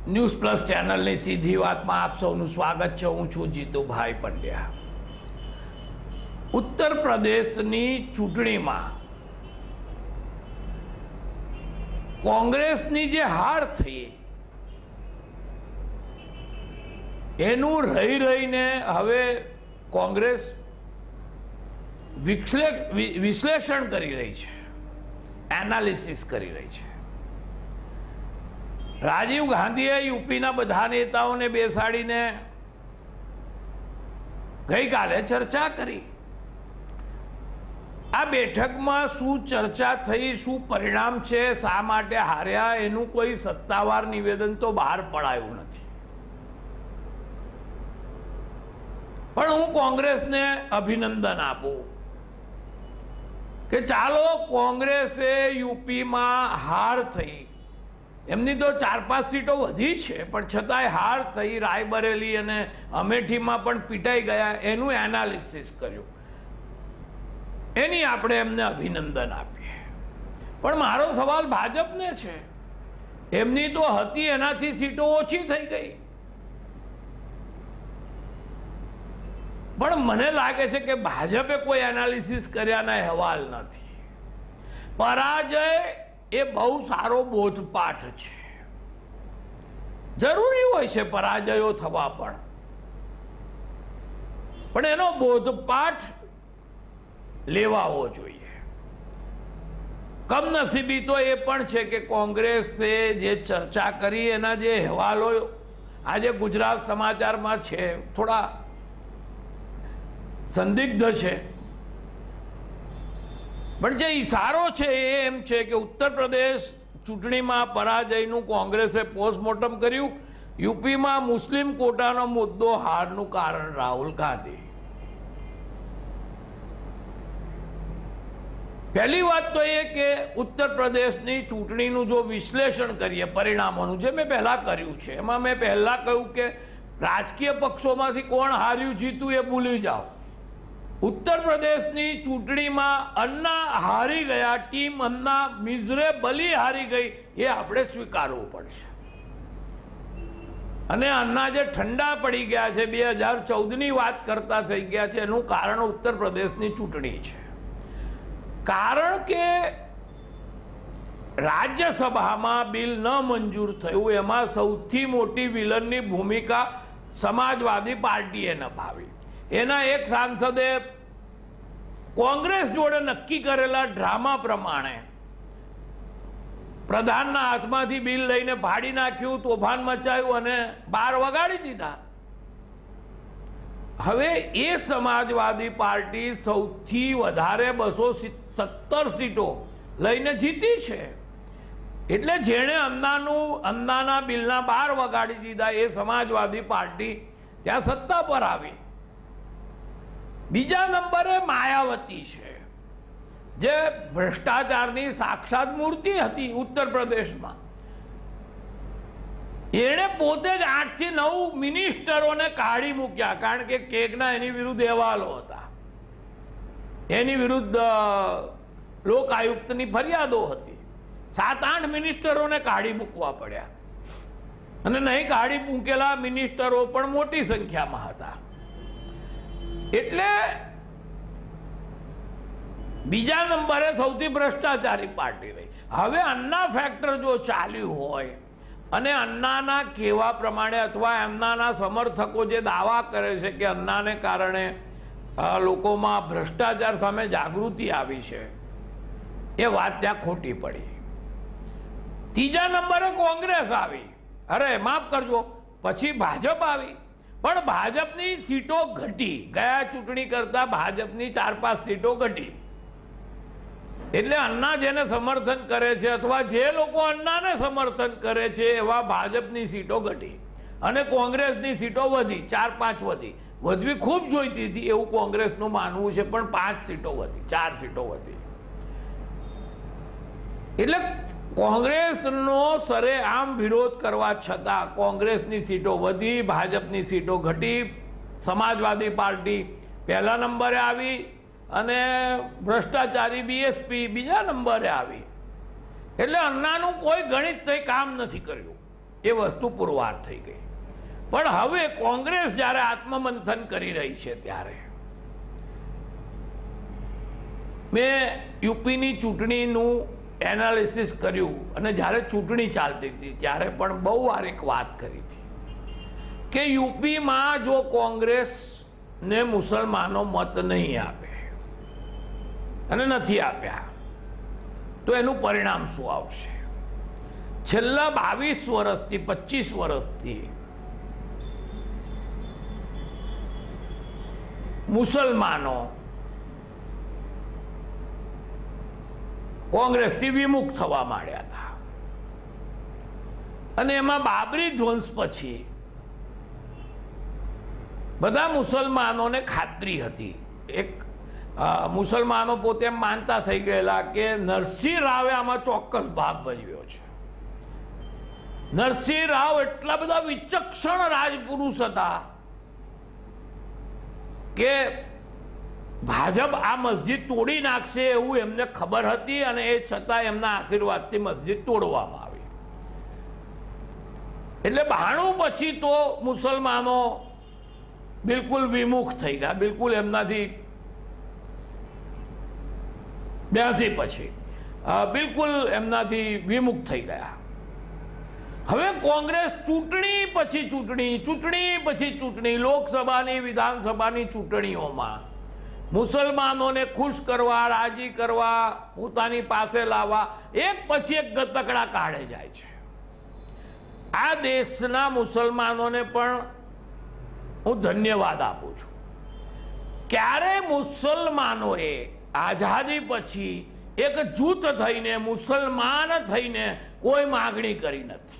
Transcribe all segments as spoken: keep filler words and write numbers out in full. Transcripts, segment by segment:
News plus ચેનલની સીધી વાતમાં આપ સૌનું સ્વાગત છે। હું છું જીતુભાઈ પંડ્યા। ઉત્તર પ્રદેશની ચૂંટણીમાં કોંગ્રેસની જે હાર થઈ એનું રહી રહીને હવે કોંગ્રેસ વિશ્લેષણ કરી રહી છે, એનાલિસિસ કરી રહી છે। રાજીવ ગાંધીએ યુપીના બધા નેતાઓને બેસાડીને ગઈકાલે ચર્ચા કરી। આ બેઠકમાં શું ચર્ચા થઈ, શું પરિણામ છે, શા માટે હાર્યા, એનું કોઈ સત્તાવાર નિવેદન તો બહાર પડાયું નથી। પણ હું કોંગ્રેસને અભિનંદન આપું કે ચાલો કોંગ્રેસે યુપીમાં હાર થઈ, એમની તો ચાર પાંચ સીટો વધી છે પણ છતાંય હાર થઈ, રાયબરેલી અને અમેઠીમાં પણ પીટાઈ ગયા, એનું એનાલિસિસ કર્યું, એની આપણે એમને અભિનંદન આપીએ। પણ મારો સવાલ ભાજપને છે, એમની તો હતી એનાથી સીટો ઓછી થઈ ગઈ, પણ મને લાગે છે કે ભાજપે કોઈ એનાલિસિસ કર્યાના અહેવાલ નથી। પરાજય એ બહુ સારો બોધપાઠ છે, જરૂરી હોય છે પરાજયો થવા, પણ પણ એનો બોધપાઠ લેવાવો જોઈએ। કમનસીબી તો એ પણ છે કે કોંગ્રેસે જે ચર્ચા કરી એના જે અહેવાલો આજે ગુજરાત સમાચારમાં છે થોડા સંદિગ્ધ છે, પણ જે ઈશારો છે એ એમ છે કે ઉત્તર પ્રદેશ ચૂંટણીમાં પરાજયનું કોંગ્રેસે પોસ્ટમોર્ટમ કર્યું। યુપીમાં મુસ્લિમ કોટાનો મુદ્દો હારનું કારણ રાહુલ ગાંધી। પહેલી વાત તો એ કે ઉત્તર પ્રદેશની ચૂંટણીનું જો વિશ્લેષણ કરીએ પરિણામોનું, જે મેં પહેલા કર્યું છે, એમાં મેં પહેલા કહ્યું કે રાજકીય પક્ષોમાંથી કોણ હાર્યું જીતું એ ભૂલી જાઓ। ઉત્તર પ્રદેશની ચૂંટણીમાં અન્ના હારી ગયા, ટીમ અન્ના મિઝરેબલી હારી ગઈ, એ આપણે સ્વીકારવું પડશે। અને અન્ના જે ઠંડા પડી ગયા છે, બે હજાર ચૌદની વાત કરતા થઈ ગયા છે, એનું કારણ ઉત્તર પ્રદેશની ચૂંટણી છે। કારણ કે રાજ્યસભામાં બિલ ન મંજૂર થયું, એમાં સૌથી મોટી વિલનની ભૂમિકા સમાજવાદી પાર્ટીએ નિભાવી। એના એક સાંસદે કોંગ્રેસ જોડે નક્કી કરેલા ડ્રામા પ્રમાણે પ્રધાનના હાથમાંથી બિલ લઈને ફાડી નાખ્યું, તોફાન મચાયું અને બહાર વગાડી દીધા। હવે એ સમાજવાદી પાર્ટી સૌથી વધારે બસો સત્તર સીટો લઈને જીતી છે, એટલે જેણે અન્નાનું અન્નાના બિલના બહાર વગાડી દીધા એ સમાજવાદી પાર્ટી ત્યાં સત્તા પર આવી। બીજા નંબરે માયાવતી છે, જે ભ્રષ્ટાચારની સાક્ષાત મૂર્તિ હતી ઉત્તર પ્રદેશમાં। એણે પોતે જ આઠ થી નવ મિનિસ્ટરોને કાઢી મૂક્યા, કારણ કે કેગના એની વિરુદ્ધ અહેવાલો હતા, એની વિરુદ્ધ લોક આયુક્તની ફરિયાદો હતી। સાત આઠ મિનિસ્ટરોને કાઢી મૂકવા પડ્યા, અને નહીં કાઢી મૂકેલા મિનિસ્ટરો પણ મોટી સંખ્યામાં હતા। એટલે બીજા નંબરે સૌથી ભ્રષ્ટાચારી પાર્ટી રહી। હવે અન્ના ફેક્ટર જો ચાલ્યું હોય અને અન્નાના કહેવા પ્રમાણે અથવા અન્નાના સમર્થકો જે દાવા કરે છે કે અન્નાને કારણે લોકોમાં ભ્રષ્ટાચાર સામે જાગૃતિ આવી છે, એ વાત ત્યાં ખોટી પડી। ત્રીજા નંબરે કોંગ્રેસ આવી, અરે માફ કરજો, પછી ભાજપ આવી, પણ ભાજપની સીટો ઘટી, ગયા ચૂંટણી કરતા ભાજપની ચાર પાંચ સીટો ઘટી। એટલે અન્ના જેને સમર્થન કરે છે અથવા જે લોકો અન્નાને સમર્થન કરે છે એવા ભાજપની સીટો ઘટી અને કોંગ્રેસની સીટો વધી, ચાર પાંચ વધી। વધવી ખૂબ જોઈતી હતી એવું કોંગ્રેસનું માનવું છે, પણ પાંચ સીટો વધી, ચાર સીટો વધી। એટલે કોંગ્રેસનો સરેઆમ વિરોધ કરવા છતાં કોંગ્રેસની સીટો વધી, ભાજપની સીટો ઘટી। સમાજવાદી પાર્ટી પહેલા નંબરે આવી અને ભ્રષ્ટાચારી બીએસપી બીજા નંબરે આવી। એટલે અન્નાનું કોઈ ગણિત તે કામ નથી કર્યું, એ વસ્તુ પુરવાર થઈ ગઈ. પણ હવે કોંગ્રેસ જ્યારે આત્મમંથન કરી રહી છે ત્યારે મેં યુપીની ચૂંટણીનું એનાલિસિસ કર્યું અને જ્યારે ચૂંટણી ચાલતી હતી ત્યારે પણ બહુ વાર એક વાત કરી હતી કે યુપીમાં જો કોંગ્રેસને મુસલમાનો મત નહીં આપે અને નથી આપ્યા તો એનું પરિણામ શું આવશે. છેલ્લા બાવીસ વર્ષથી પચીસ વર્ષથી મુસલમાનો કોંગ્રેસથી વિમુખ થવા માંડ્યા હતા અને એમાં બાબરી ધ્વંસ પછી બધા મુસલમાનોને ખાતરી હતી, એક મુસલમાનો પોતે એમ માનતા થઈ ગયેલા કે નરસિંહ રાવે આમાં ચોક્કસ ભાગ ભજવ્યો છે. નરસિંહ રાવ એટલા બધા વિચક્ષણ રાજપુરુષ હતા કે ભાજપ આ મસ્જિદ તોડી નાખશે એવું એમને ખબર હતી અને એ છતાં એમના આશીર્વાદથી મસ્જિદ તોડવામાં આવી. એટલે બાણું પછી તો મુસલમાનો બિલકુલ વિમુખ થઈ ગયા, બિલકુલ એમનાથી બ્યાસી પછી બિલકુલ એમનાથી વિમુખ થઈ ગયા. હવે કોંગ્રેસ ચૂંટણી પછી ચૂંટણી ચૂંટણી પછી ચૂંટણી લોકસભાની વિધાનસભાની ચૂંટણીઓમાં મુસલમાનોને ખુશ કરવા, રાજી કરવા, પોતાની પાસે લાવવા એક પછી એક ગતકડા કાઢે જાય છે. આ દેશના મુસલમાનોને પણ હું ધન્યવાદ આપું છું. ક્યારે મુસલમાનોએ આઝાદી પછી એક જૂથ થઈને મુસલમાન થઈને કોઈ માગણી કરી નથી.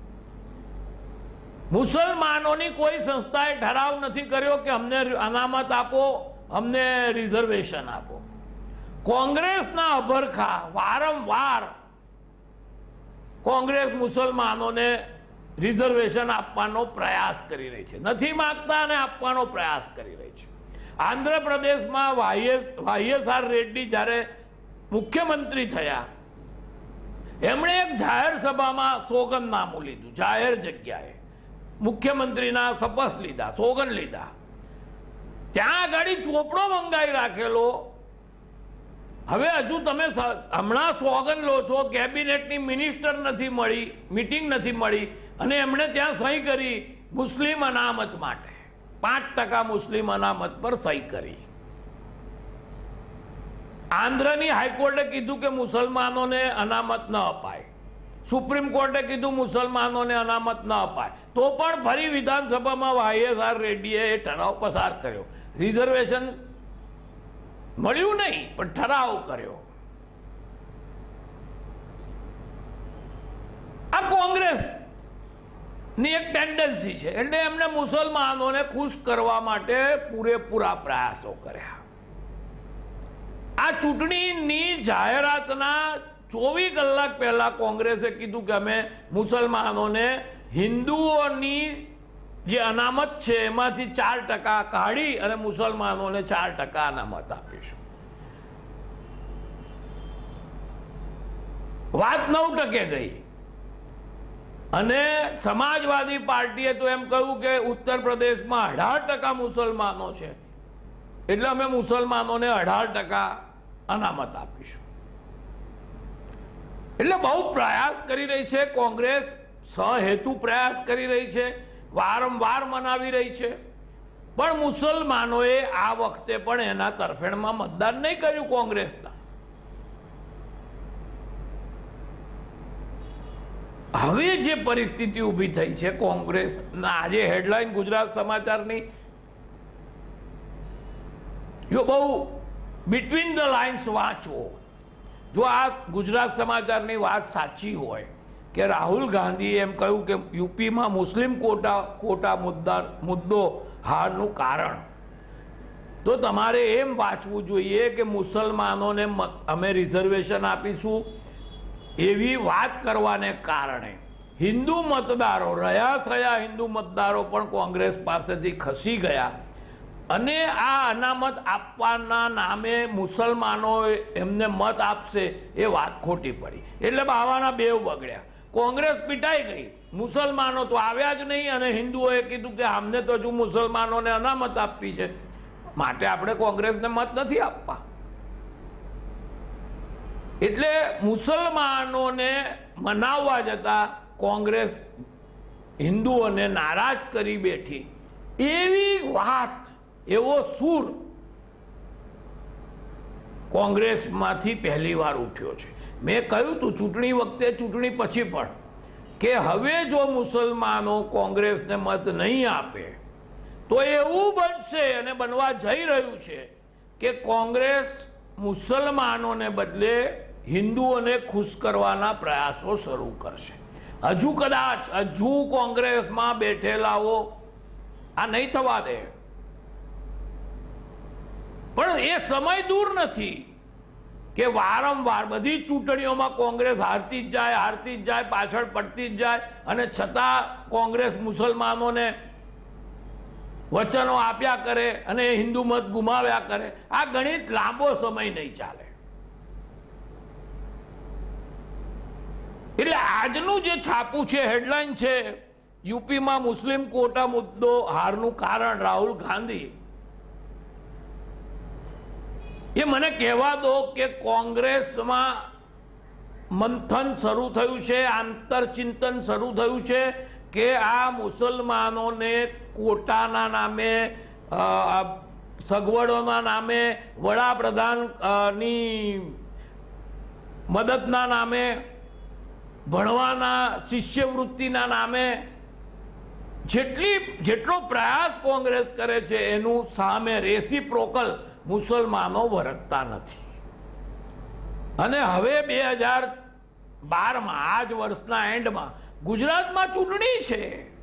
મુસલમાનોની કોઈ સંસ્થાએ ઠરાવ નથી કર્યો કે અમને અનામત આપો, અમને રિઝર્વેશન આપો. કોંગ્રેસના અભરખા વારંવાર કોંગ્રેસ મુસલમાનોને રિઝર્વેશન આપવાનો પ્રયાસ કરી રહી છે, નથી માંગતા અને આપવાનો પ્રયાસ કરી રહી છે. આંધ્રપ્રદેશમાં વાયએસ વાયએસઆર રેડ્ડી જ્યારે મુખ્યમંત્રી થયા એમણે એક જાહેર સભામાં સોગંદનામું લીધું, જાહેર જગ્યાએ મુખ્યમંત્રીના શપથ લીધા, સોગંદ લીધા. ત્યાં આગળ ચોપડો મંગાવી રાખેલો. હવે હજુ તમે હમણાં સોગંદ લો છો, કેબિનેટની મિનિસ્ટર નથી મળી, મીટિંગ નથી મળી અને એમણે ત્યાં સહી કરી મુસ્લિમ અનામત માટે, પાંચ ટકા મુસ્લિમ અનામત પર સહી કરી. આંધ્રની હાઈકોર્ટે કીધું કે મુસલમાનોને અનામત ન અપાય, સુપ્રીમ કોર્ટે કીધું મુસલમાનોને અનામત ન અપાય, તો પણ ફરી વિધાનસભામાં વાયએસઆર રેડ્ડીએ એ ઠરાવ પસાર કર્યો. રિઝર્વેશન મળ્યું નહીં પણ ઠરાવ કર્યો. આ કોંગ્રેસ ની એક ટેન્ડન્સી છે. એટલે એમને મુસલમાનોને ખુશ કરવા માટે પૂરેપૂરા પ્રયાસો કર્યા. આ ચૂંટણીની જાહેરાતના ચોવીસ કલાક પહેલા કોંગ્રેસે કીધું કે અમે મુસલમાનોને હિન્દુઓની જે અનામત છે એમાંથી ચાર ટકા કાઢી અને મુસલમાનોને ચાર ટકા અનામત આપીશું. વાત નવ ટકે ગઈ અને સમાજવાદી પાર્ટીએ તો એમ કહ્યું કે ઉત્તર પ્રદેશમાં અઢાર ટકા મુસલમાનો છે એટલે અમે મુસલમાનોને અઢાર ટકા અનામત આપીશું. એટલે બહુ પ્રયાસ કરી રહી છે કોંગ્રેસ, સહેતુ પ્રયાસ કરી રહી છે, વારંવાર મનાવી રહી છે. પણ મુસલમાનોએ આ વખતે પણ એના તરફેણમાં મતદાન નહીં કર્યું કોંગ્રેસના. હવે જે પરિસ્થિતિ ઊભી થઈ છે કોંગ્રેસના, આજે હેડલાઇન ગુજરાત સમાચારની જો બહુ બિટવીન ધ લાઇન્સ વાંચો, જો આ ગુજરાત સમાચારની વાત સાચી હોય કે રાહુલ ગાંધીએ એમ કહ્યું કે યુપીમાં મુસ્લિમ કોટા કોટા મુદ્દા મુદ્દો હારનું કારણ, તો તમારે એમ વાંચવું જોઈએ કે મુસલમાનોને અમે રિઝર્વેશન આપીશું એવી વાત કરવાને કારણે હિન્દુ મતદારો, રહ્યા થયા હિન્દુ મતદારો પણ કોંગ્રેસ પાસેથી ખસી ગયા અને આ અનામત આપવાના નામે મુસલમાનો એમને મત આપશે એ વાત ખોટી પડી. એટલે બાવાના બેવ બગડ્યા. કોંગ્રેસ પીટાઈ ગઈ, મુસલમાનો તો આવ્યા જ નહીં અને હિન્દુઓએ કીધું કે અમને તો હજુ મુસલમાનોને અનામત આપવી છે, માટે આપણે કોંગ્રેસને મત નથી આપવા. એટલે મુસલમાનોને મનાવવા જતા કોંગ્રેસ હિન્દુઓને નારાજ કરી બેઠી. એવી વાત, એવો સૂર કોંગ્રેસમાંથી પહેલી વાર ઉઠ્યો છે. મેં કહ્યું તું ચૂંટણી વખતે, ચૂંટણી પછી પણ, કે હવે જો મુસલમાનો કોંગ્રેસને મત નહીં આપે તો એવું બનશે અને બનવા જઈ રહ્યું છે કે કોંગ્રેસ મુસલમાનોને બદલે હિન્દુઓને ખુશ કરવાના પ્રયાસો શરૂ કરશે. હજુ કદાચ હજુ કોંગ્રેસમાં બેઠેલાઓ આ નહીં થવા દે, પણ એ સમય દૂર નથી કે વારંવાર બધી ચૂંટણીઓમાં કોંગ્રેસ હારતી જ જાય, હારતી જ જાય, પાછળ પડતી જ જાય, અને છતાં કોંગ્રેસ મુસલમાનોને વચનો આપ્યા કરે અને હિન્દુ મત ગુમાવ્યા કરે. આ ગણિત લાંબો સમય નહીં ચાલે. એટલે આજનું જે છાપું છે, હેડલાઇન છે, યુપીમાં મુસ્લિમ કોટા મુદ્દો હારનું કારણ રાહુલ ગાંધી, એ મને કહેવા દો કે કોંગ્રેસમાં મંથન શરૂ થયું છે, આંતરચિંતન શરૂ થયું છે કે આ મુસલમાનોને કોટાના નામે, સગવડોના નામે, વડાપ્રધાનની મદદના નામે, ભણવાના શિષ્યવૃત્તિના નામે જેટલી જેટલો પ્રયાસ કોંગ્રેસ કરે છે એનું સામે રેસિપ્રોકલ મુસલમાનો વર્તતા નથી. અને હવે બે હજાર બારમાં આ જ વર્ષના એન્ડમાં ગુજરાતમાં ચૂંટણી છે.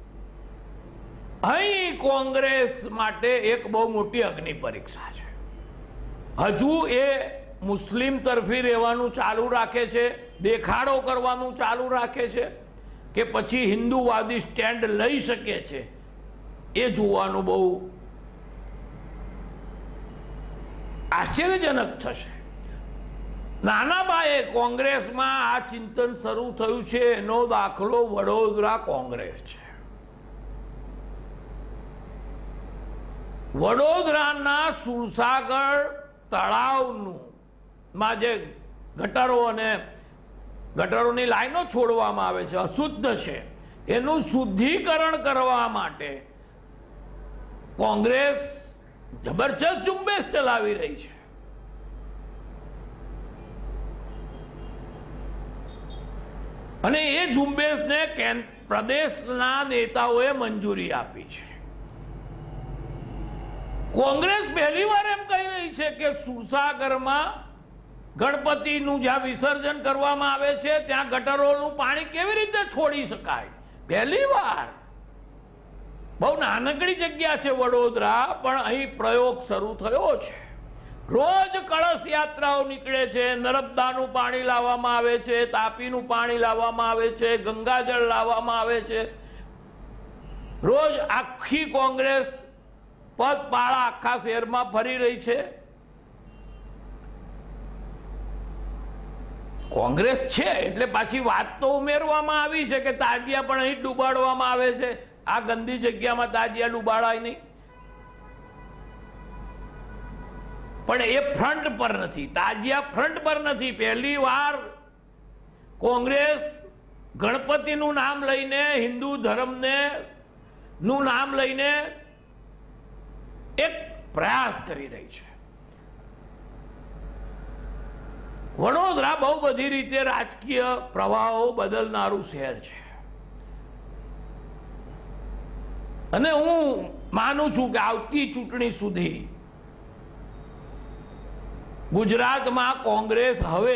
અહીં કોંગ્રેસ માટે એક બહુ મોટી અગ્નિ પરીક્ષા છે. હજુ એ મુસ્લિમ તરફી રહેવાનું ચાલુ રાખે છે, દેખાડો કરવાનું ચાલુ રાખે છે, કે પછી હિન્દુવાદી સ્ટેન્ડ લઈ શકે છે, એ જોવાનું બહુ આશ્ચર્યજનક થશે. નાના બાએ કોંગ્રેસમાં આ ચિંતન શરૂ થયું છે એનો દાખલો વડોદરા કોંગ્રેસ છે. વડોદરાના સુરસાગર તળાવનું માં જે ગટરો અને ગટરોની લાઈનો છોડવામાં આવે છે, અશુદ્ધ છે, એનું શુદ્ધિકરણ કરવા માટે કોંગ્રેસ જબરજસ્ત ઝુંબેશ ચલાવી રહી છે. અને એ ઝુંબેશને પ્રદેશના નેતાઓએ મંજૂરી આપી છે. કોંગ્રેસ પહેલી વાર એમ કહી રહી છે કે સુરસાગરમાં ગણપતિનું જ્યાં વિસર્જન કરવામાં આવે છે ત્યાં ગટરોનું પાણી કેવી રીતે છોડી શકાય. પહેલી વાર. બહુ નાનકડી જગ્યા છે વડોદરા, પણ અહીં પ્રયોગ શરૂ થયો છે. રોજ કળશ યાત્રાઓ નીકળે છે, નર્મદાનું પાણી લાવવામાં આવે છે, તાપીનું પાણી લાવવામાં આવે છે, ગંગાજળ લાવવામાં આવે છે. રોજ આખી કોંગ્રેસ પગપાળા આખા શહેરમાં ફરી રહી છે. કોંગ્રેસ છે એટલે પાછી વાત તો ઉમેરવામાં આવી છે કે તાજિયા પણ અહીં ડૂબાડવામાં આવે છે. આ ગંદી જગ્યામાં તાજિયા ડૂબાડાય નહીં, પણ એ ફ્રન્ટ પર નથી, તાજિયા ફ્રન્ટ પર નથી. પહેલી વાર કોંગ્રેસ ગણપતિનું નામ લઈને, હિન્દુ ધર્મને નું નામ લઈને એક પ્રયાસ કરી રહી છે. વડોદરા બહુ બધી રીતે રાજકીય પ્રવાહો બદલનારું શહેર છે. અને હું માનું છું કે આવતી ચૂંટણી સુધી ગુજરાતમાં કોંગ્રેસ હવે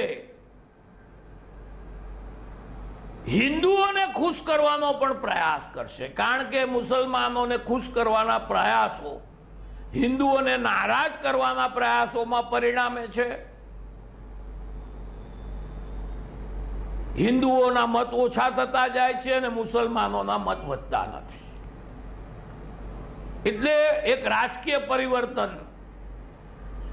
હિન્દુઓને ખુશ કરવાનો પણ પ્રયાસ કરશે. કારણ કે મુસલમાનોને ખુશ કરવાના પ્રયાસો હિન્દુઓને નારાજ કરવાના પ્રયાસોમાં પરિણામે છે. હિન્દુઓના મત ઓછા થતા જાય છે અને મુસલમાનોના મત વધતા નથી. એટલે એક રાજકીય પરિવર્તન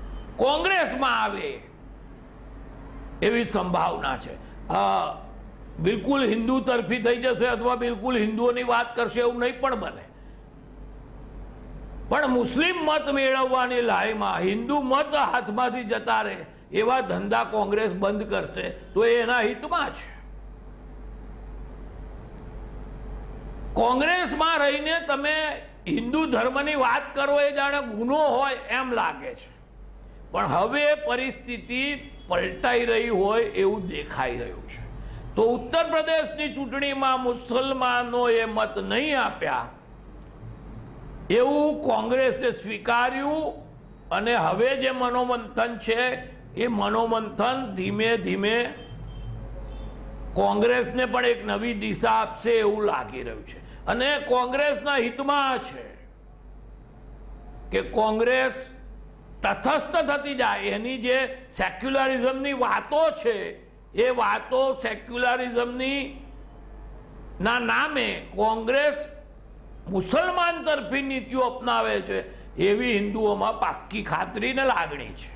કોંગ્રેસમાં આવે એવી સંભાવના છે. બિલકુલ હિન્દુ તરફી થઈ જશે અથવા બિલકુલ હિન્દુઓની વાત કરશે એવું નહીં પણ બને, પણ મુસ્લિમ મત મેળવવાની લાઈમાં હિન્દુ મત હાથમાંથી જતા રહે એવા ધંધા કોંગ્રેસ બંધ કરશે તો એ એના હિતમાં છે. કોંગ્રેસમાં રહીને તમે હિન્દુ ધર્મની વાત કરો એ જાણે ગુનો હોય એમ લાગે છે, પણ હવે પરિસ્થિતિ પલટાઈ રહી હોય એવું દેખાઈ રહ્યું છે. તો ઉત્તર પ્રદેશની ચૂંટણીમાં મુસલમાનોએ મત નહીં આપ્યા એવું કોંગ્રેસે સ્વીકાર્યું અને હવે જે મનોમંથન છે એ મનોમંથન ધીમે ધીમે કોંગ્રેસને પણ એક નવી દિશા આપશે એવું લાગી રહ્યું છે. અને કોંગ્રેસના હિતમાં છે કે કોંગ્રેસ તટસ્થ થતી જાય. એની જે સેક્યુલરિઝમની વાતો છે એ વાતો સેક્યુલરિઝમની ના નામે કોંગ્રેસ મુસલમાન તરફી નીતિઓ અપનાવે છે એવી હિન્દુઓમાં પાક્કી ખાતરી ને લાગણી છે.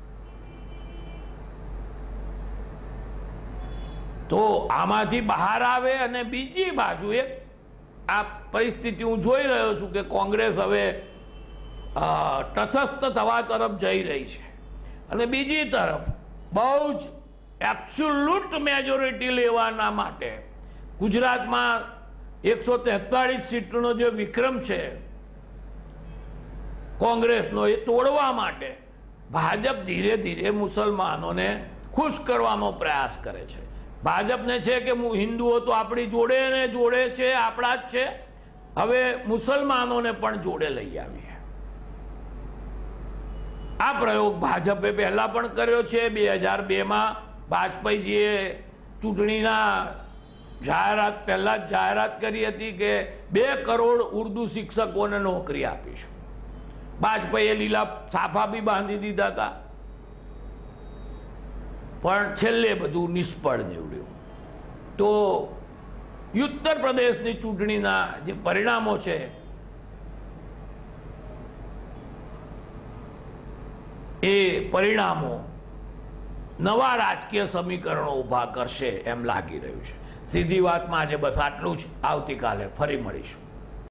તો આમાંથી બહાર આવે અને બીજી બાજુ એક આ પરિસ્થિતિ હું જોઈ રહ્યો છું કે કોંગ્રેસ હવે તટસ્થ થવા તરફ જઈ રહી છે અને બીજી તરફ બહુ જ એબ્સોલ્યુટ મેજોરિટી લેવાના માટે ગુજરાતમાં એકસો તેતાળીસ સીટનો જે વિક્રમ છે કોંગ્રેસનો એ તોડવા માટે ભાજપ ધીરે ધીરે મુસલમાનોને ખુશ કરવાનો પ્રયાસ કરે છે. ભાજપને છે કે હિન્દુઓ તો આપણી જોડે ને જોડે છે, આપણા જ છે, હવે મુસલમાનોને પણ જોડે લઈ આવીએ. આ પ્રયોગ ભાજપે પહેલા પણ કર્યો છે. બે હજાર બેમાં વાજપેયીજીએ ચૂંટણીના જાહેરાત પહેલા જ જાહેરાત કરી હતી કે બે કરોડ ઉર્દુ શિક્ષકોને નોકરી આપીશું. વાજપેયીએ લીલા સાફા બી બાંધી દીધા હતા, પણ છેલ્લે બધું નિષ્ફળ નીવડ્યું. તો ઉત્તર પ્રદેશની ચૂંટણીના જે પરિણામો છે એ પરિણામો નવા રાજકીય સમીકરણો ઊભા કરશે એમ લાગી રહ્યું છે. સીધી વાતમાં આજે બસ આટલું જ. આવતીકાલે ફરી મળીશું.